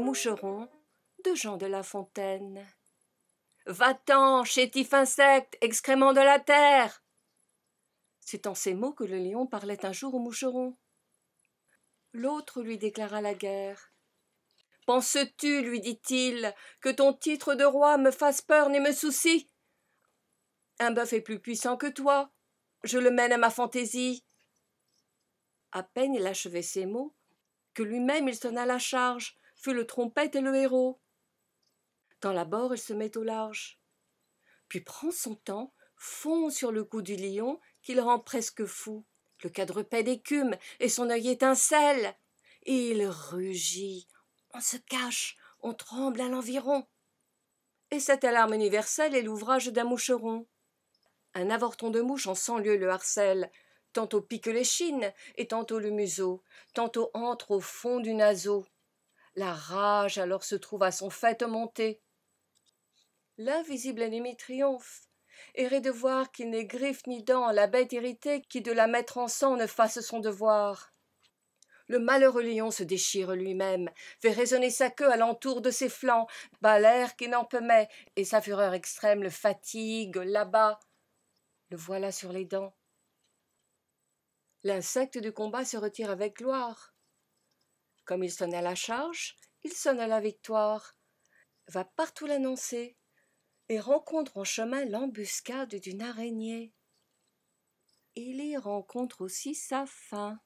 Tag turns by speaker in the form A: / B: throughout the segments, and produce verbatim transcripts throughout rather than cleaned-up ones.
A: moucheron de Jean de La Fontaine. Va-t'en, chétif insecte, excrément de la terre! C'est en ces mots que le lion parlait un jour au moucheron. L'autre lui déclara la guerre. Penses-tu, lui dit-il, que ton titre de roi me fasse peur ni me soucie? Un bœuf est plus puissant que toi, je le mène à ma fantaisie. À peine il achevait ces mots, que lui-même il sonna la charge, fut le trompette et le héros. Dans l'abord il se met au large, puis prend son temps, fond sur le cou du lion, qu'il rend presque fou. Le quadrupède écume, et son œil étincelle. Et il rugit, on se cache, on tremble à l'environ. Et cette alarme universelle est l'ouvrage d'un moucheron. Un avorton de mouche en cent lieues le harcèle, tantôt pique l'échine, et tantôt le museau, tantôt entre au fond du naseau. La rage alors se trouve à son faîte montée. L'invisible ennemi triomphe, erré de voir qu'il n'est griffe ni dent, la bête irritée qui de la mettre en sang ne fasse son devoir. Le malheureux lion se déchire lui-même, fait résonner sa queue à l'entour de ses flancs, bat l'air qui n'en peut mais, et sa fureur extrême le fatigue, l'abat. Le voilà sur les dents. L'insecte du combat se retire avec gloire. Comme il sonne à la charge, il sonne à la victoire, va partout l'annoncer, et rencontre en chemin l'embuscade d'une araignée. Il y rencontre aussi sa fin.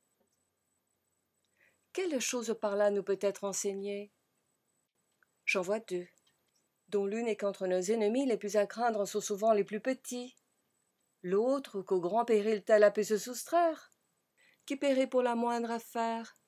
A: Quelle chose par là nous peut être enseignée? J'en vois deux, dont l'une est qu'entre nos ennemis les plus à craindre sont souvent les plus petits, l'autre qu'au grand péril tel a pu se soustraire, qui paierait pour la moindre affaire.